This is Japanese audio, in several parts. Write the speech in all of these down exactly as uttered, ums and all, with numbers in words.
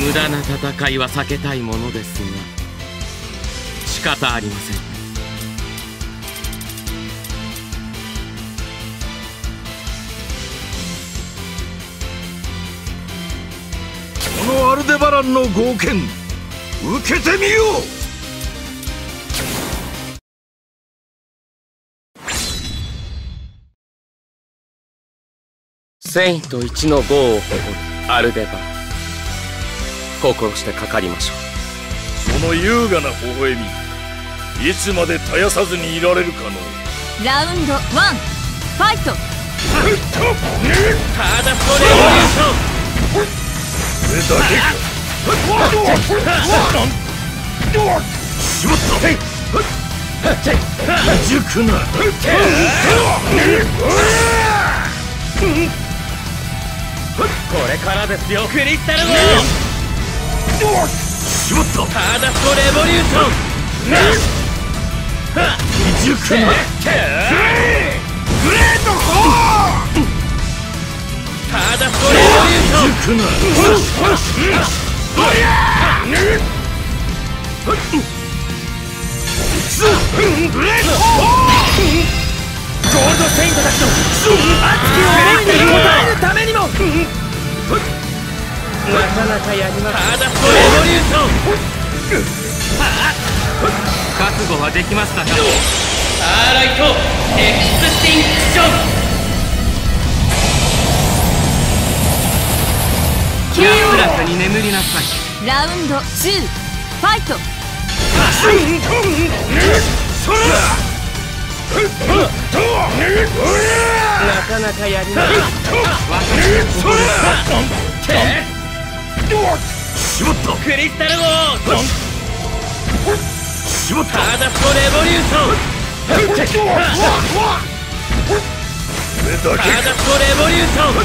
無駄な戦いは避けたいものですが仕方ありません。 このアルデバランの豪剣受けてみよう。 セイント一の豪を誇るアルデバラン、心してかかりましょう。 その優雅な微笑み、いつまで絶やさずにいられるかの。 ラウンドワンファイト。 ターダストレボリューション。 これだけか。しまった。未熟な。 これからですよ、クリスタルウォー。 しまった。 ターダストレボリューション。 未熟な。グレートホー。 ターダストレボリューション。 未熟な。グレートホー。 ゴールドセイントたちの熱き思いに応えるためにも。なかなかやります。ターダストレボリューション。覚悟はできましたか。スターライトエクスティンクション。安らかに眠りなさい。 ラウンドツーファイト。 なかなかやります。 しまった。 クリスタルウォー。 しまった。 ターダストレボリューション。 これだけか。 ターダストレボリューション。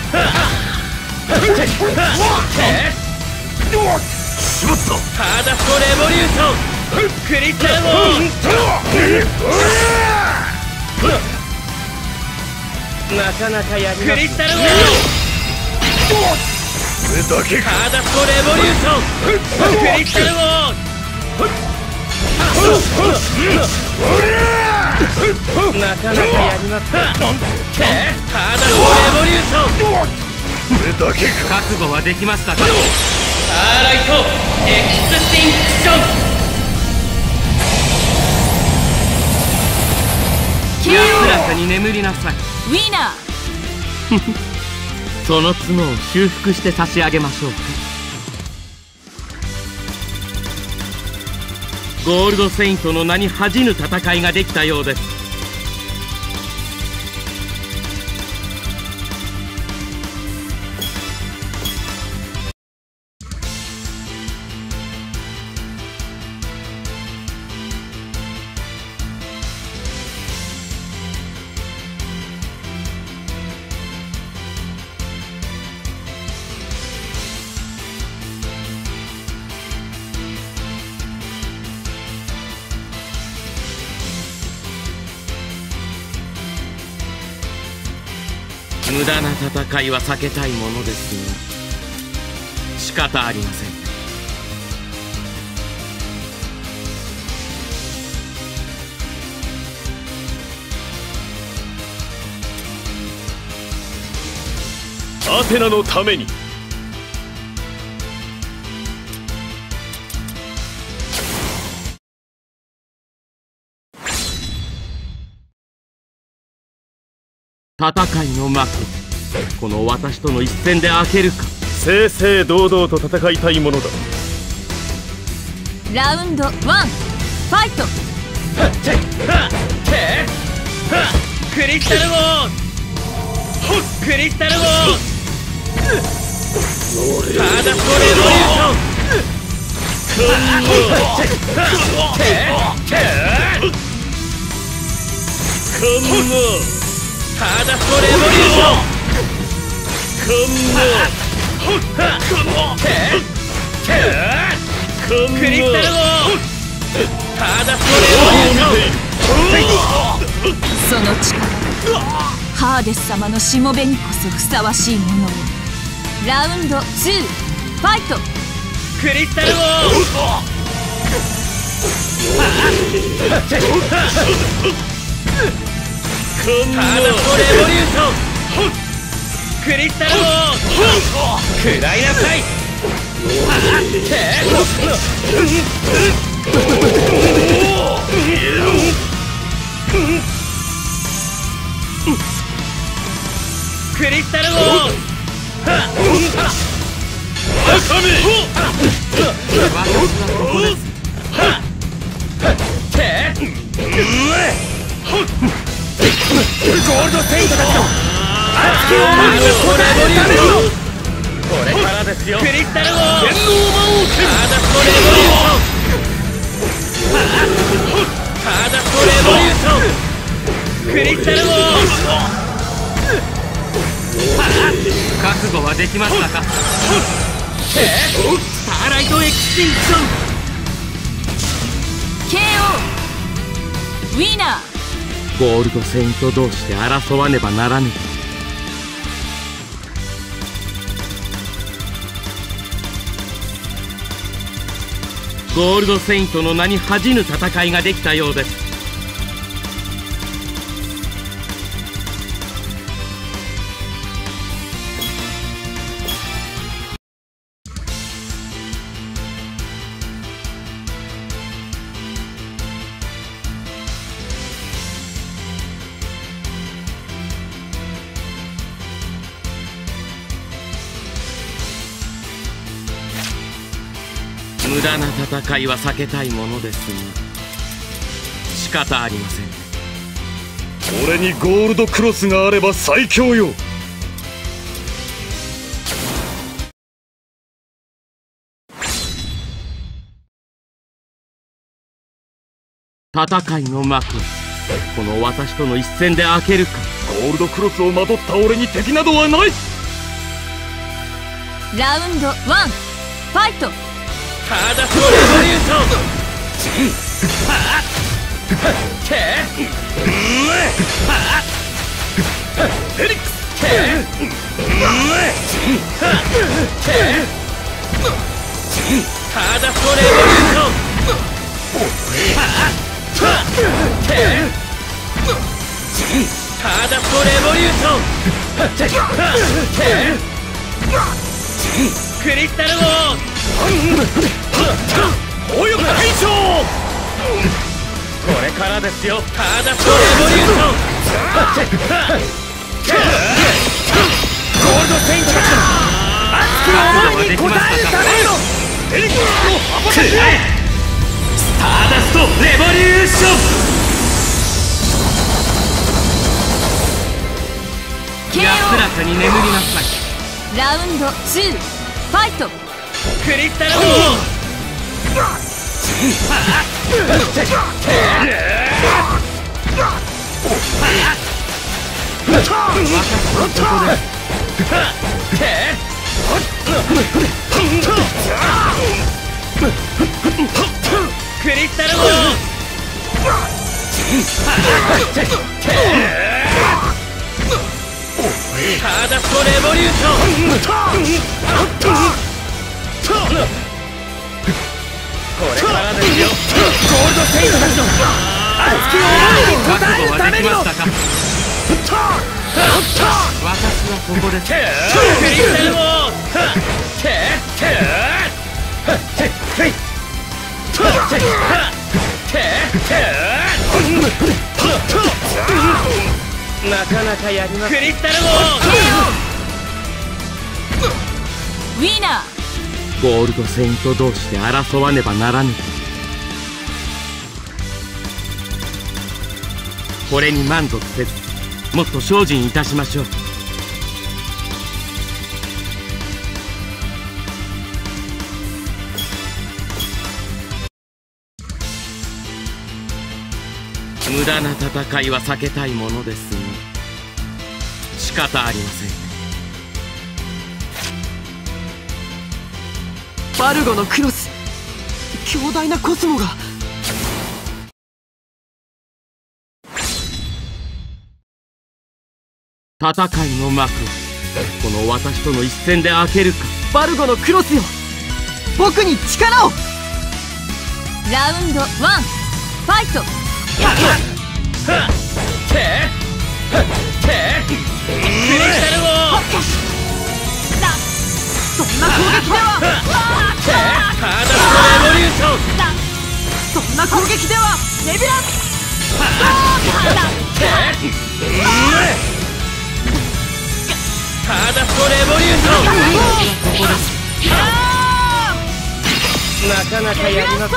しまった。 ターダストレボリューション。クリスタルウォー。なかなかやります。クリスタルウォー。 これだけか。 ターダストレボリューション。クリスタルウォー。なかなかやります。ターダストレボリューション。 これだけか。 覚悟はできましたか。スターライトエクスティンクション。安らかに眠りなさい。 ウィナー。 その角を修復して差し上げましょうか。ゴールドセイントの名に恥じぬ戦いができたようです。無駄な戦いは避けたいものですが仕方ありません。 アテナのために。 戦いの幕、この私との一戦で開けるか。 正々堂々と戦いたいものだ。 ラウンドワンファイト。 クリスタルウォー。クリスタルウォー。ターダストレボリューション。ターダストレボリューション。クリスタルウォー。ターダストレボリューション。 その力、ハーデス様のしもべにこそふさわしいものを。ラウンドツーファイト。 クリスタルをターナストレボリューションクリスタルを食らいなさいクリスタルを赤身ゴールドセイントたちの熱き思いに応えるためにこれからですよクリスタルを天皇魔王剣ターダストレボリューションターダストレボリューションクリスタルを覚悟はできましたかスターライトエクスティンクションケーオー ウィナー。 ゴールドセイント同士で争わねばならぬ。ゴールドセイントの名に恥じぬ戦いができたようです。無駄な戦いは避けたいものですが、仕方ありません。 俺にゴールドクロスがあれば最強よ。 戦いの幕、この私との一戦で開けるか。 ゴールドクロスをまとった俺に敵などはない。 ラウンドワンファイト。 ターダストレボリューションフェリックスターダストレボリューションターダストレボリューションクリスタルを強力な変装。 これからですよ。ターダストレボリューションゴールドセイントたちの熱き思いに応えるためのフェリックスの羽ばたきをスターダストレボリューション。安らかに眠りなさい。 ラウンドツーファイト。 クリスタルをクリスタルをターダストレボリューションこれからですよ。ゴールドセイントたちの熱き思いに応えるためにの私はここです。クリスタルをなかなかやります。クリスタルをウィナー。 ゴールドセイント同士で争わねばならぬ。これに満足せず、もっと精進いたしましょう。無駄な戦いは避けたいものですが、仕方ありません。 バルゴのクロス、強大なコスモが。 戦いの幕、この私との一戦で開けるか。 バルゴのクロスよ。 僕に力を。 ラウンドワンファイト。 ててクリスタルをそんな攻撃では。 てハードストレボリューション。 そんな攻撃では。ネビュラてハードストレボリューション。なかなかやります。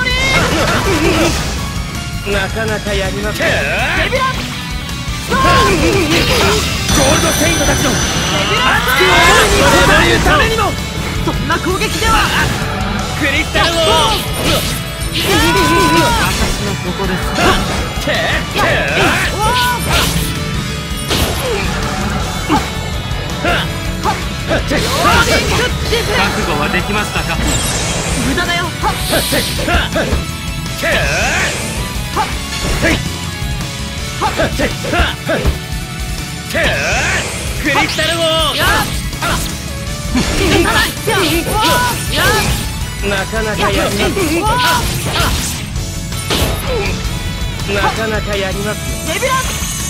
なかなかやります。ゴールドセイントたちの熱き思いに応えるためにも。 そんな攻撃では。 クリスタルを私はここです。 て覚悟はできましたか。 無駄だよ。 クリスタルをなかなかやります。なかなかやります。 ネビュラ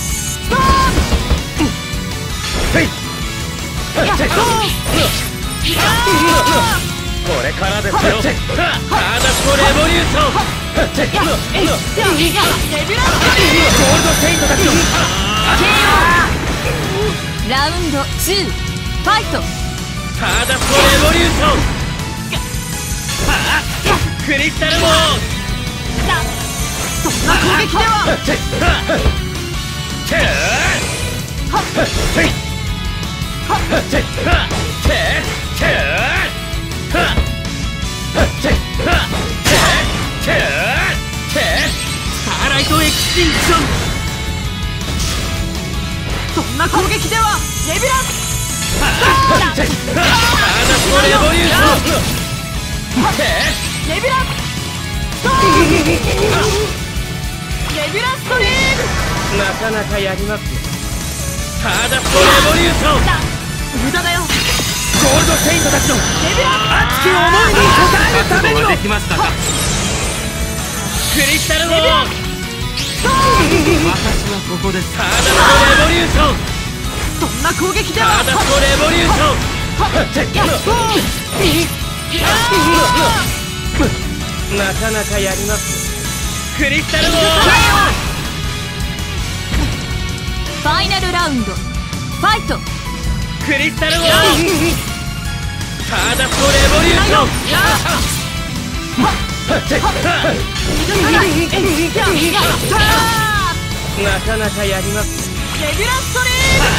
これからですよ。ハードストレボリューション。ゴールドセイントたちのラウンドツーファイト。 ハードストレボリューション。クリスタルもそんな攻撃では。 スターライトエクスティンクション。 そんな攻撃では。ネビュラハードストレボリューション。 ネビュラネビュラストリーム。 なかなかやりますよ。ハードストレボリューション。 無駄だよ。 ゴールドセイントたちのネビュラ熱き思いに応えるためにも。 できましたか。 クリスタルを私はここです。 ハードストレボリューション。 そんな攻撃では。 ハードストレボリューション。なかなかやります。クリスタルをファイナルラウンドファイト。 クリスタルをハードストレボリューション。なかなかやります。 ネビュラストリ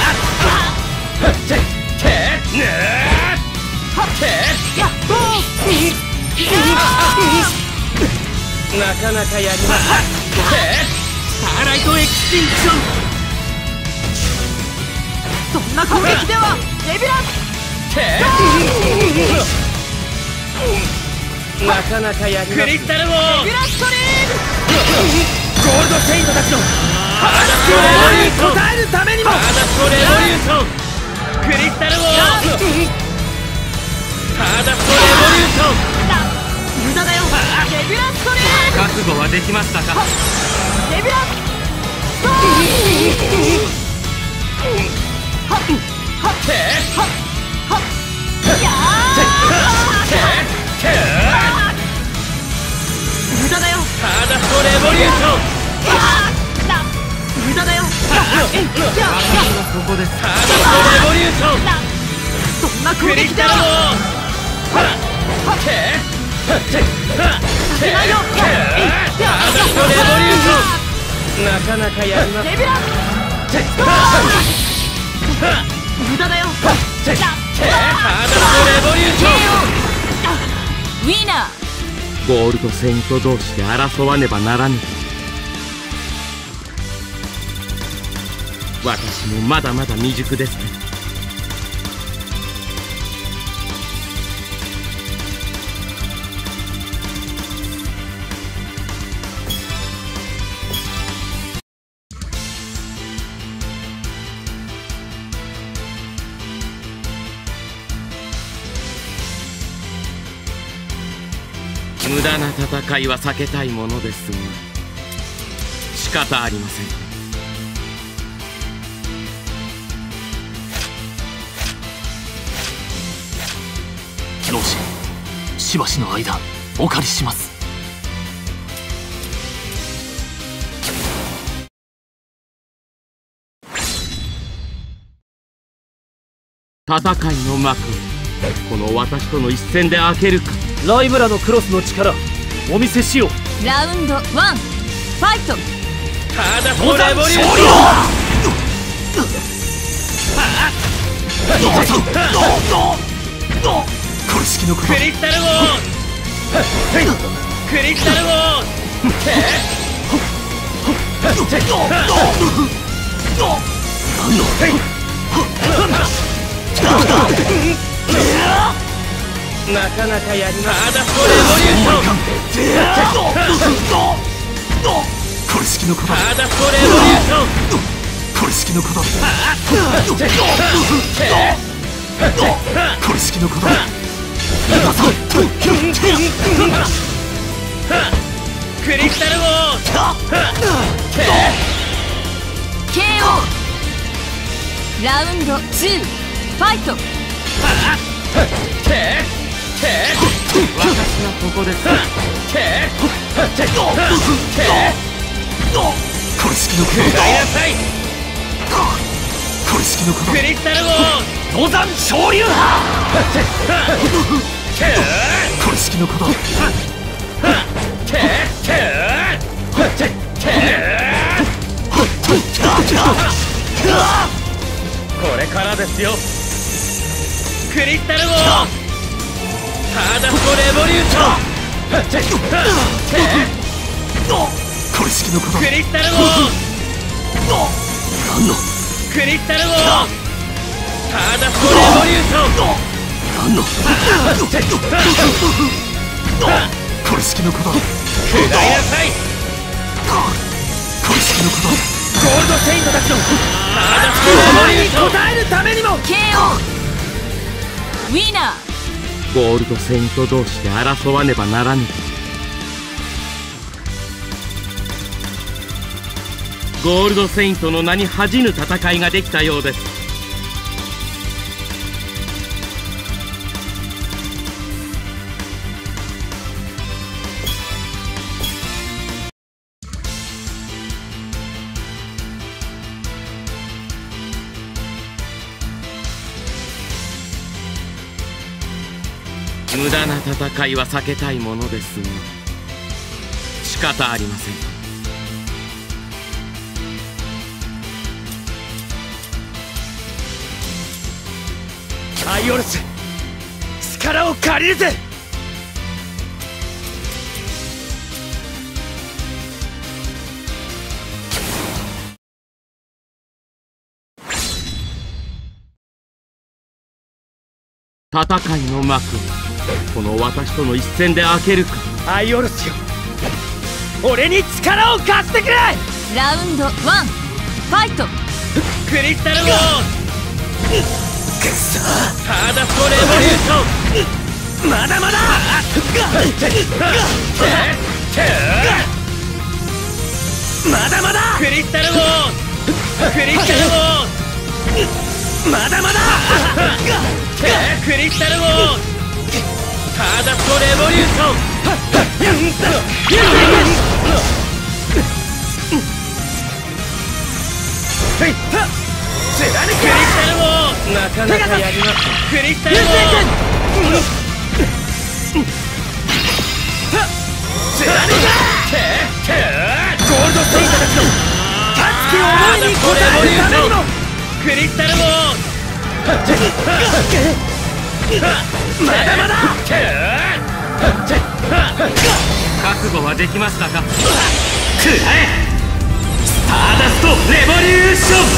なかなかやります。スターライトエクスティンクション。 そんな攻撃では。ネビュラなかなかやります。クリスタルをネビュラストリゴールドセイントたちのハードストレボリューション。応えるためにも。ハードストレボリューション。クリスタルをハードストレボリューション。 無駄だよ。ネビュラストリーム。 覚悟はできましたか。 ネビュラストリーム。無駄だよ。 ハードストレボリューション。 無駄だよ。 ここです。 ハードストレボリューション。 そんな攻クリスタルを撃では。 ハードストレボリューション。なかなかやります。 ネビュラ無駄だよ。 ハードストレボリューション。 ウィナー。 ゴールドセイント同士で争わねばならぬ。私もまだまだ未熟ですね。 無駄な戦いは避けたいものですが仕方ありません。 教師、しばしの間お借りします。 戦いの幕をこの私との一戦で開けるか。 ライブラのクロスの力お見せしよう。 ラウンドワンファイト。 ただそレボリューション。 これ式のこと。 クリスタルウォークリスタルウォーなかなかやります。ただそレボリューション。 これ式のこと。 ただそレボリューション。 これ式のこと。これ式のこと。 クリスタルウォーケーオー。 ラウンドツーファイト。 私はここです。 これ式のこと。 使いなさい。 これ式のこと。 クリスタルウォー登山昇竜派。これ式のこと。 これからですよ。クリスタルウォーターダストレボリューション。 これ式のこと。 クリスタルウォー何のクリスタルウォーターダストレボリューション。 何のこれ式のこと。 くらいなさい。 これ式のこと。 ゴールドセイントたちのターダストレボリューションに応えるためにも。 ケーオー。 ウィナー。 ゴールドセイント同士で争わねばならぬ。ゴールドセイントの名に恥じぬ戦いができたようです。無駄な戦いは避けたいものですが仕方ありません。 アイオルス力を借りるぜ。 戦いの幕をこの私との一戦で開けるか。 アイオルスよ、俺に力を貸してくれ。 ラウンドワンファイト。 クリスタルウォーターダストレボリューション。まだまだまだまだクリスタルウォークリスタルウォーまだまだクリスタルウォーターダストレボリューション。クリスタルウォーなかなかやります。クリスタルウォーゴールドセイントたちの助けを思いに応えるためにも。クリスタルウォーまだまだ覚悟はできましたか。 くらえスターダストレボリューション。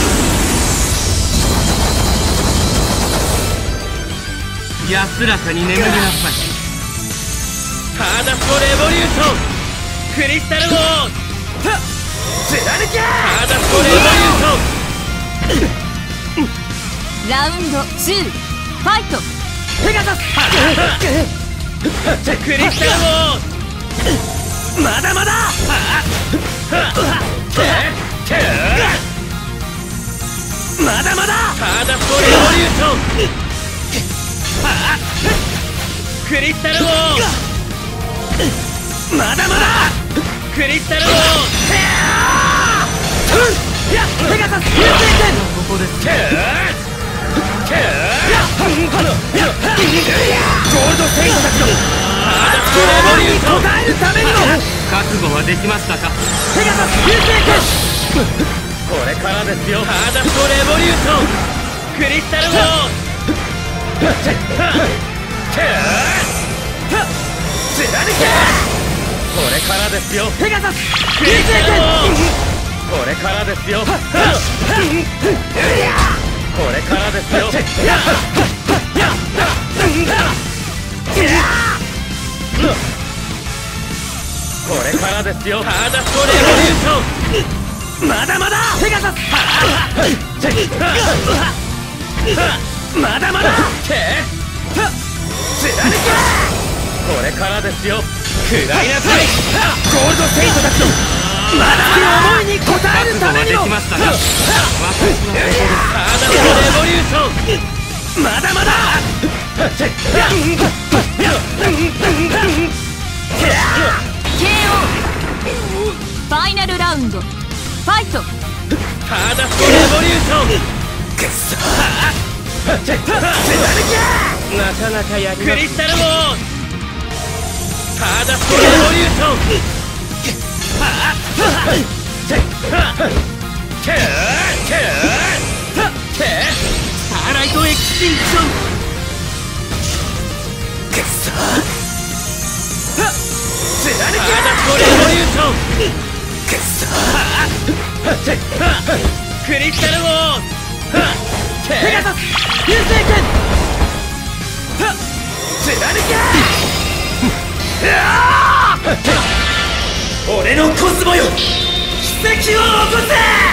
安らかに眠りなさい。 ターダストレボリューション。クリスタルウォー貫けターダストレボリューション。 ラウンドツーファイト。 ペガサスクリスタルウォーまだまだまだまだハーダストレボリューションクリスタルウォーまだまだクリスタルウォーペガサス流星拳ここですゴールドセイントたちのハーダストレボリューションに応えるためにも覚悟はできましたか。 ペガサス流星拳これからですよ。ハーダストレボリューションクリスタルウォー貫けこれからですよ。ペガサス流星拳これからですよ。これからですよ。これからですよ。ハーダストレボリューションまだまだペガサスまだまだ貫けこれからですよ。食らいなさいゴールドセイントたちのまだまだ思いに応えるためにもハーダストレボリューションまだまだケーオー ファイナルラウンドファイト。 ハーダストレボリューションなかなかやりクリスタルウォーハーダストレボリューションスターライトエクスティンクションハーダストレボリューションクリスタルウォーペガサス流星拳貫け俺のコスモよ奇跡を起こせ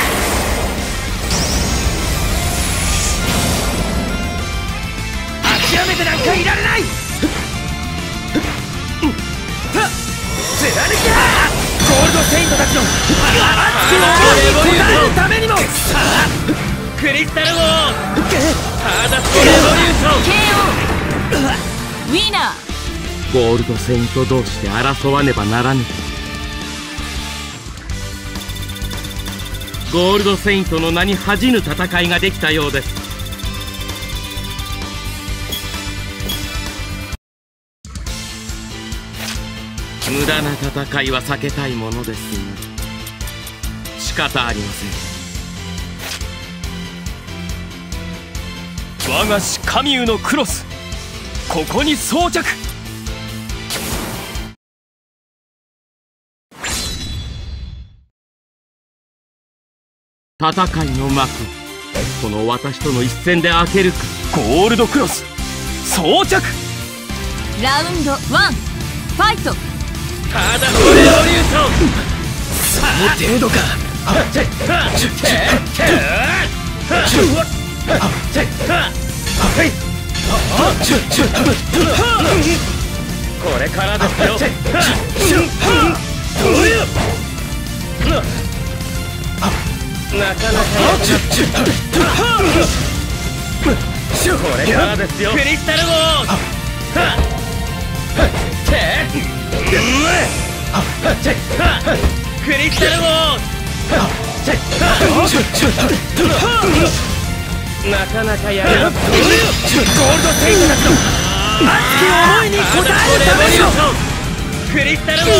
諦めてなんかいられない貫けゴールドセイントたちの熱き思いに応えるためにもクリスタルウォーハーダストレボリューションケーオー ウィナー。 ゴールドセイント同士で争わねばならぬ。ゴールドセイントの名に恥じぬ戦いができたようです。無駄な戦いは避けたいものですが仕方ありません。 我が師カミューのクロスここに装着。 戦いの幕この私との一戦で開けるか。 ゴールドクロス装着。 ラウンドワンファイト。 ハーダストレボリューションその程度か。 これからですよ。なかなかこれからですよ。クリスタルウォークリスタルウォーなかなかやるゴールドセイントたちの熱き思いに応えるためにもクリスタルウォー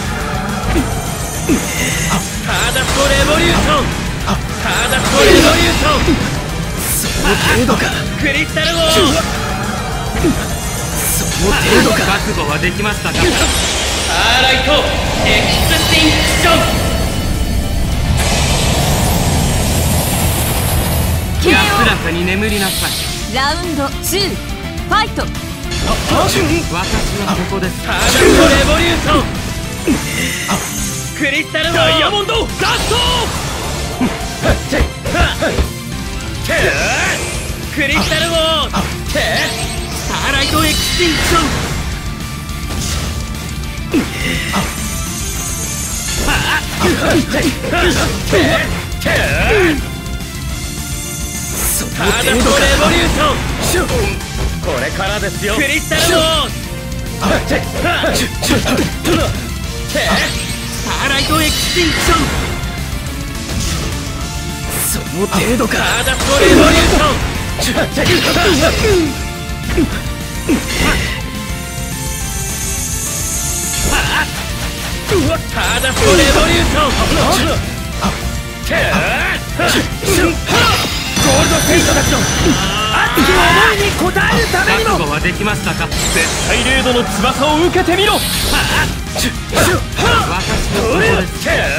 ハーダストレボリューションハーダストレボリューションその程度か。 クリスタルウォーその程度か。 覚悟はできましたか。 スターライトエクスティンクション安らかに眠りなさい。 ラウンドツーファイト。 私はここです。 ハーダストレボリューションクリスタルウォーダイヤモンドガストクリスタルウォースターライトエクスティンクションターダストレボリューション、これからですよ。クリスタルモーン、スターライトエクスティンクション、その程度か。ターダストレボリューション、ターダストレボリューション、ゴールドセイントたちの熱き思いに応えるためにも。覚悟はできましたか。絶対レードの翼を受けてみろ。私のこれです。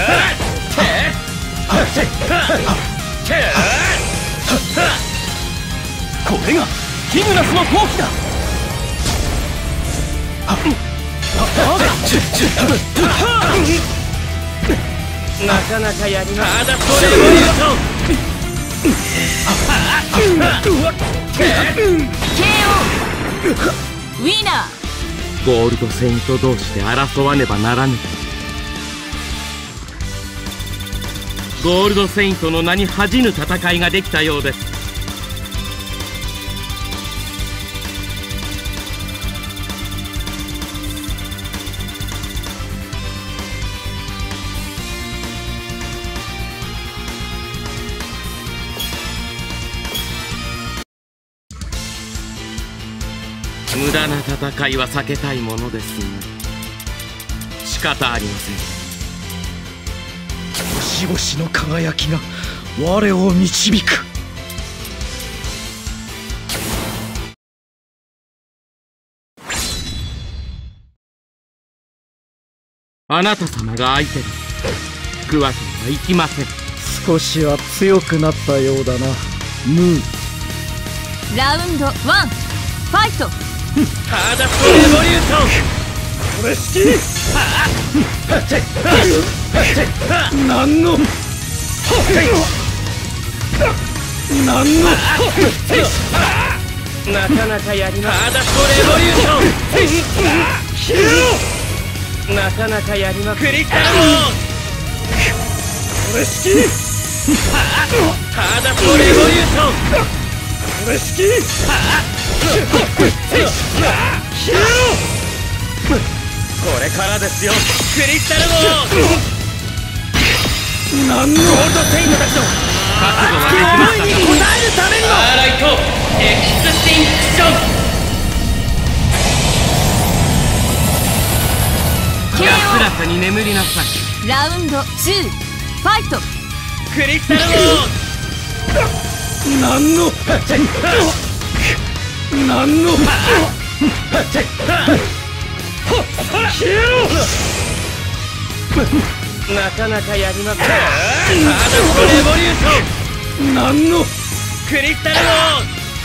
これがキグナスの闘気だ。なかなかやります。ターダストレボリューション、ケーオー ウィナー。ゴールドセイント同士で争わねばならぬ。ゴールドセイントの名に恥じぬ戦いができたようです。無駄な戦いは避けたいものですが、仕方ありません。 星々の輝きが我を導く。 あなた様が相手です。引くわけにはいきません。 少しは強くなったようだな、ムーン。 ラウンドワン、ファイト。 ターダストレボリューション、 これ好き。なんのなんのなかなかやります。ターダストレボリューション、なかなかやります。クリスタルモーン、 これ好き。 ターダストレボリューション、 これ好き。 これからですよ。クリスタルモーン、 なんのゴールドセイントたちの覚悟はできましたか。応えるためにも。スターライトエクスティンクション、 安らかに眠りなさい。 ラウンドツー、ファイト。 クリスタルモーン、 なんのなんのなかなかやります。ターダストレボリューション、 なんのクリスタルモーン、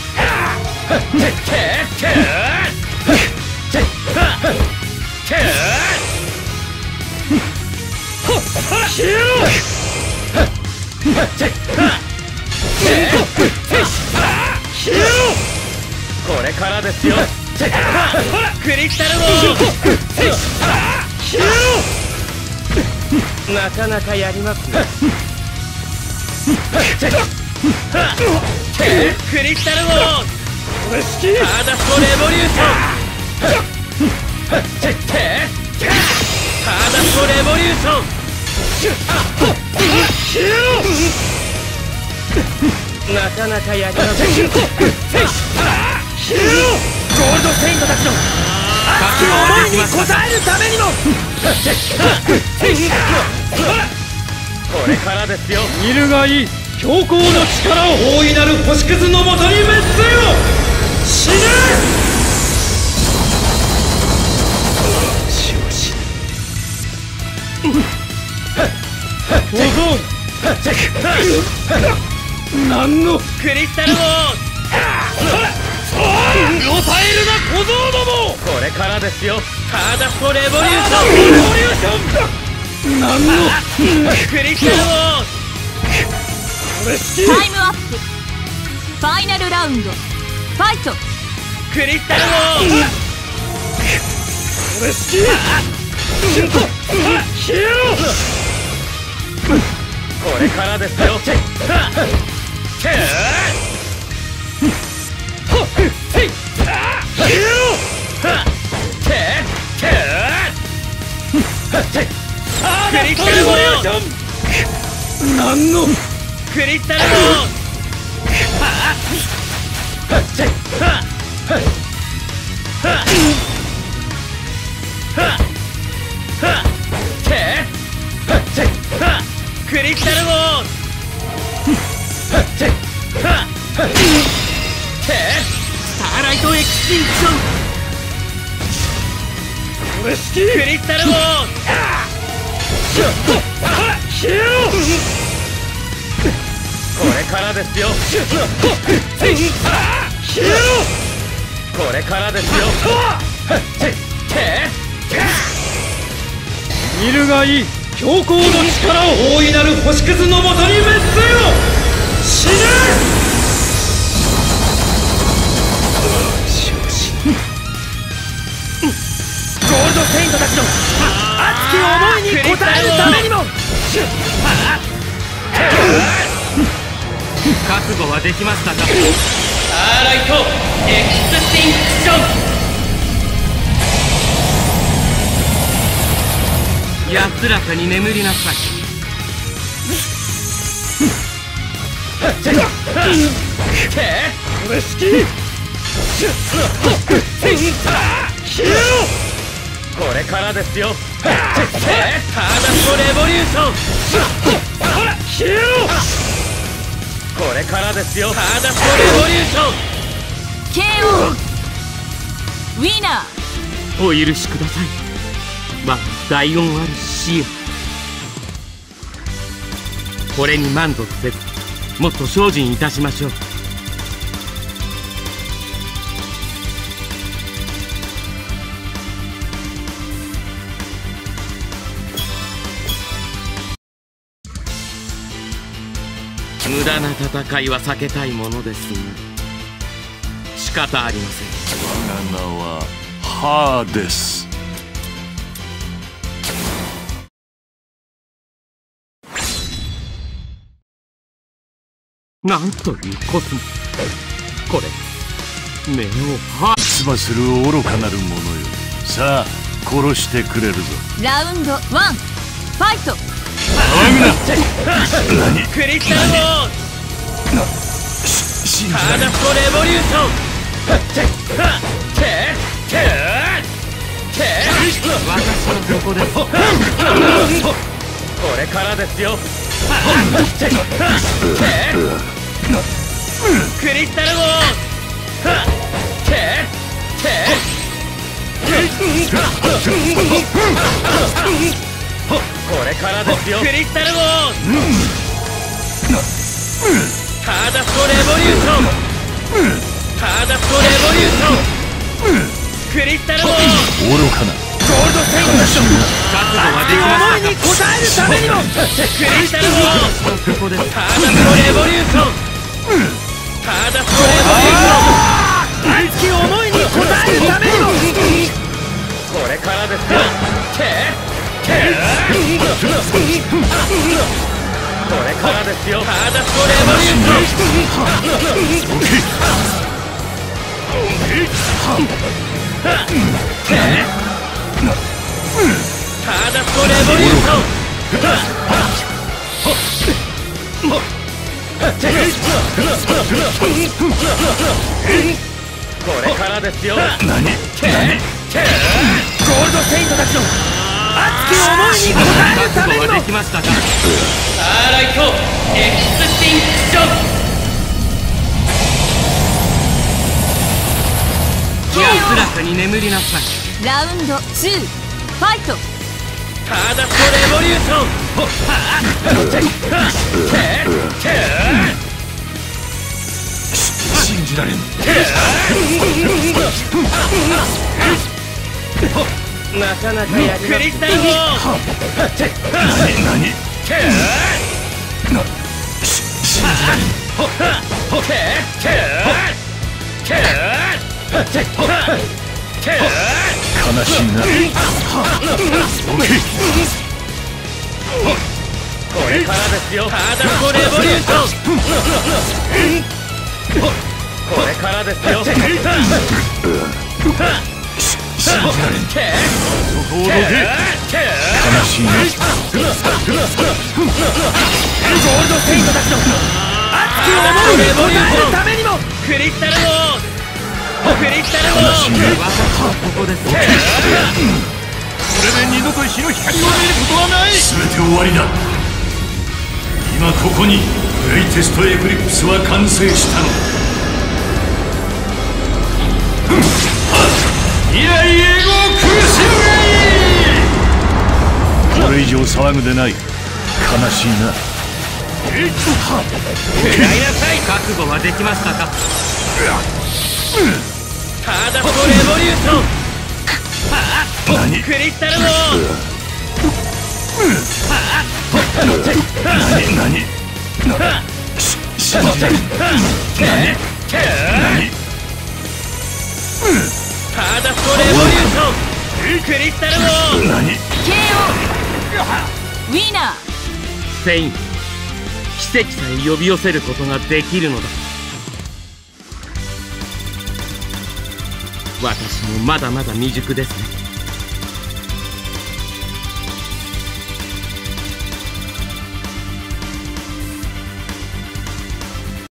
これからですよ。クリスタルモーン、なかなかやりますね。クリスタルモーン、 これ好き。 ターダストレボリューション、ターダストレボリューション、なかなかやります。ゴールドセイントたちの熱き思いに応えるためにも。これからですよ。 見るがいい。強行の力を大いなる星屑のもとに滅せよ。死ね。しよし。小僧なんのクリスタルモーン、 抑えるな小僧ども。 これからですよ。ターダストレボリューション、 レボリューション。なんのクリスタルモーン、 これ好き。 タイムアップ。ファイナルラウンド、ファイト。 クリスタルモーン、 これ好き。消えろ。 これからですよ。クリスタルボリューション。何のクリスタルボーン。クリスタルボーン。スターライトエクスティンクション。クリスタルボーン。これからですよ。これからですよ。 見るがいい。強行の力を大いなる星屑のもとに滅せよ。死ね。 ゴールドセイントたちの熱き思いに応えるためにも。 覚悟はできましたか。 スターライトエクスティンクション。 安らかに眠りなさい。 これ好き。これからですよ。ターダストレボリューション。これからですよ。ターダストレボリューション。 ケーオー ウィナー。 お許しください。まあ大恩ある死よ。これに満足せずもっと精進いたしましょう。無駄な戦いは避けたいものですが仕方ありません。 我が名はハーデス。 なんというコスモ。これ目をは出馬する愚かなる者よ。さあ殺してくれるぞ。 ラウンドワンファイト。 クリスタルボーン。ターダストレボリューション。 私のここです。 これからですよ。クリスタルボーン。これからですよ。クリスタルボーン。ターダストレボリューション。ターダストレボリューション。クリスタルボーン。 愚かな。 ゴールドセイントション。 覚悟はできましたか。 思いに応えるためにも。クリスタルボーン。 ここです。 ターダストレボリューション。ターダストレボリューション。熱き思いに応えるためにも。これからですよ。これからですよ。ターダストレボリューション。ターダストレボリューション。これからですよ。何？ゴールドセイントたちの熱き思いに応えるためにも。 できましたか。 スターライトエクスティンクション。 安らかに眠りなさい。 ラウンドツーファイト。 ターダストレボリューション。 信じられん。 なかなかやります。クリスタルボーン。 何何信じられん。悲しいな。 これからですよ。ターダストレボリューション。これからですよ。 信じられん。そこをどけ。悲しいね。 ゴールドセイントたちの熱き思いを応えるためにもクリスタルウォーズ、クリスタルウォーズ。 私はここです。 これで二度と日の光を見ることはない。全て終わりだ。今ここにグレイテストエクリプスは完成したのだ。いやいエゴを苦しむがいい。これ以上騒ぐでない。悲しいな。 食らいなさい。 覚悟はできましたか。 ターダストレボリューション。 何。 クリスタルウォーズ。 何何何。し信じられん。何何。 ターダストレボリューション。クリスタルウォーズ。 何。 ケーオー ウィナー。 セイン、奇跡さえ呼び寄せることができるのだ。私もまだまだ未熟ですね。